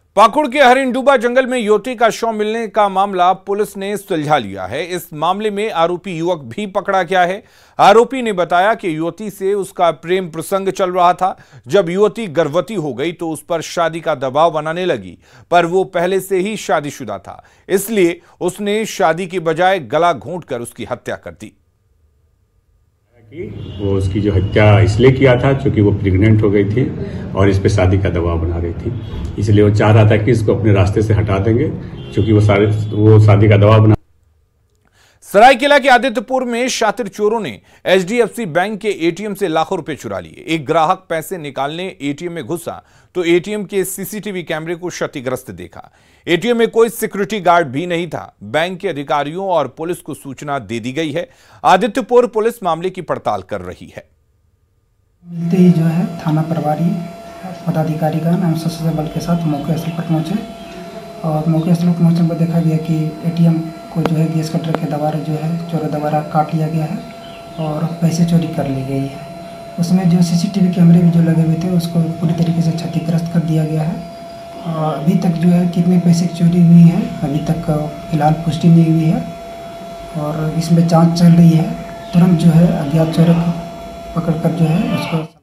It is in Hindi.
पाकुड़ के हरिणडूबा जंगल में युवती का शव मिलने का मामला पुलिस ने सुलझा लिया है। इस मामले में आरोपी युवक भी पकड़ा गया है। आरोपी ने बताया कि युवती से उसका प्रेम प्रसंग चल रहा था। जब युवती गर्भवती हो गई तो उस पर शादी का दबाव बनाने लगी, पर वो पहले से ही शादीशुदा था, इसलिए उसने शादी की बजाय गला घोंटकर उसकी हत्या कर दी। वो उसकी जो हत्या इसलिए किया था क्योंकि वो प्रेग्नेंट हो गई थी और इस पे शादी का दबाव बना रही थी, इसलिए वो चाह रहा था कि इसको अपने रास्ते से हटा देंगे क्योंकि वो शादी का दबाव बना। सरायकेला के आदित्यपुर में शातिर चोरों ने एचडीएफसी बैंक के एटीएम से लाखों रुपए चुरा लिए। एक ग्राहक पैसे निकालने एटीएम में घुसा तो एटीएम के सीसीटीवी कैमरे को क्षतिग्रस्त देखा। एटीएम में कोई सिक्योरिटी गार्ड भी नहीं था। बैंक के अधिकारियों और पुलिस को सूचना दे दी गई है। आदित्यपुर पुलिस मामले की पड़ताल कर रही है। मिलते ही जो है थाना प्रभारी पदाधिकारीगण एवं सशस्त्र बल के साथ मौके स्थल पर पहुंचे और मौके स्थल पर पहुंचने पर देखा गया कि एटीएम को जो है गैस कटर के द्वारा जो है चोरों द्वारा काट लिया गया है और पैसे चोरी कर ली गई है। उसमें जो सीसीटीवी कैमरे भी जो लगे हुए थे उसको पूरी तरीके से क्षतिग्रस्त कर दिया गया है। अभी तक जो है कितने पैसे की चोरी हुई है अभी तक फिलहाल पुष्टि नहीं हुई है और इसमें जांच चल रही है। तुरंत जो है अज्ञात चोरों को पकड़कर जो है उसको